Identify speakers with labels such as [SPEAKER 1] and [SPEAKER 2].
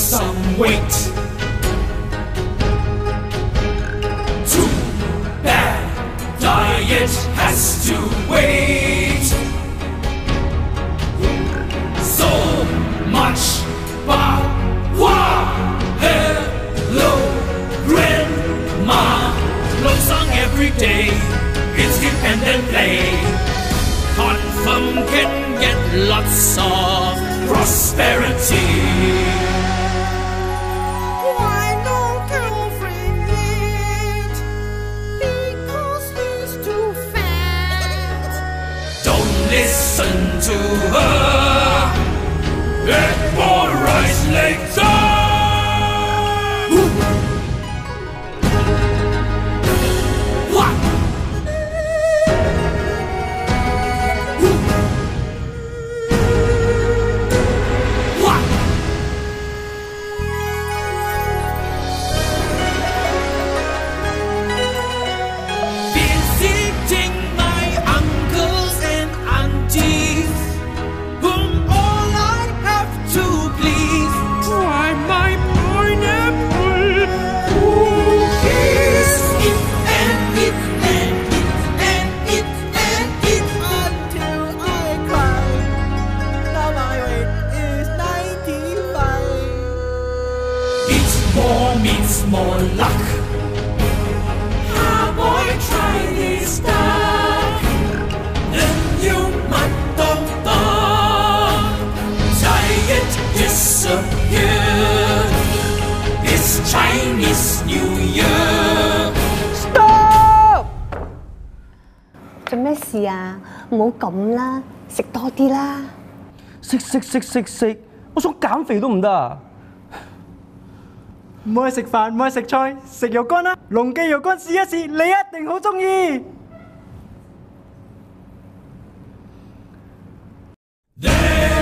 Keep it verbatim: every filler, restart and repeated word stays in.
[SPEAKER 1] some weight. Too bad, diet has to wait. So much power. Hello, grandma. Love song every day. It's dependent play. Confirm can get lots of prosperity.
[SPEAKER 2] Why no girlfriend yet? Because he's too fat.
[SPEAKER 1] Don't listen to her. Get more rice later. What? What? Visiting my uncles and aunties, whom all I have to please. Why my pineapple? Cookies. Eat and eat and eat and eat and eat
[SPEAKER 2] Until I cry. Now my weight is ninety-five.
[SPEAKER 1] Eat more means more luck. Ah, boy, try this duck. Then you might don't diet disappeared. It's Chinese New Year.
[SPEAKER 3] Stop！ 做咩事啊？唔好咁啦，食多啲啦。
[SPEAKER 4] 食食食食食，我想減肥都唔得啊！
[SPEAKER 5] 唔好去食飯，唔好去食菜，食肉乾啦！龍記肉乾試一試，你一定好中意。
[SPEAKER 1] There